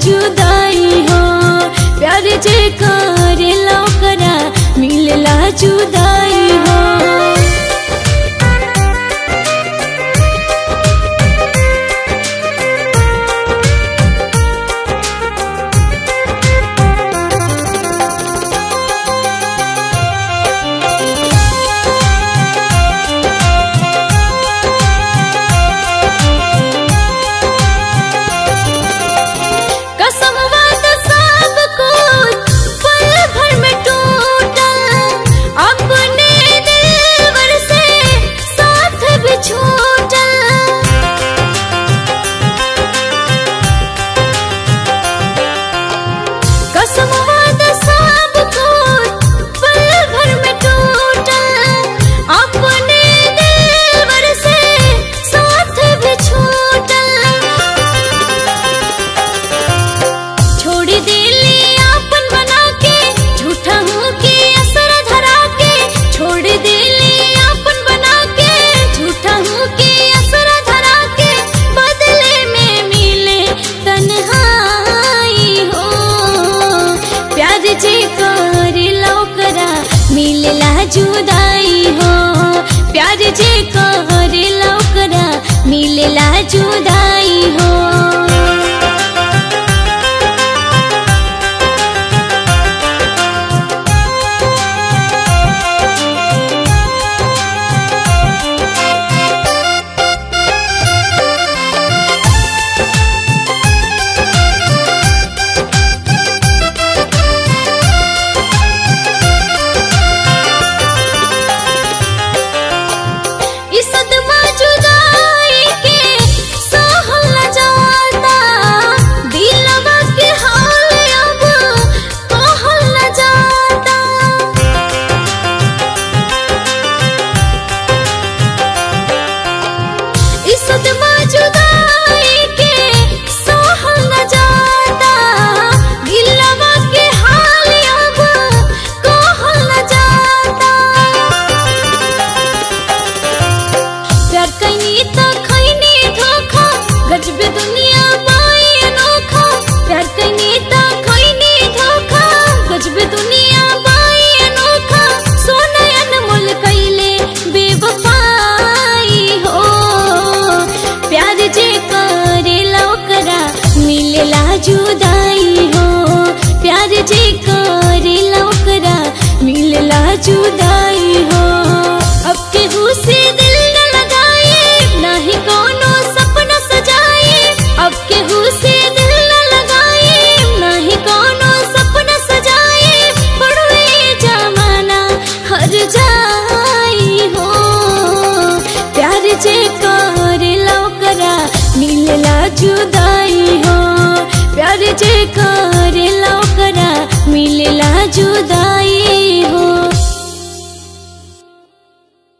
जुदाई हो। प्यार जे करेला ओकरा मिलेला जुदाई हो। जुदाई हो। प्यार जे करेला ओकरा मिलेला जुदाई हो। जुदाई हो। प्यार जे करेला ओकरा मिलेला जुदाई हो। अब केहू से दिल न लगाए, ना ही कोनो सपना सजाए। अब केहू से दिल न लगाए, ना ही कोनो सपना सजाए। पड़वे जमाना हर जाई हो। प्यार जे करेला ओकरा मिलेला जुदाई हो। प्यार जे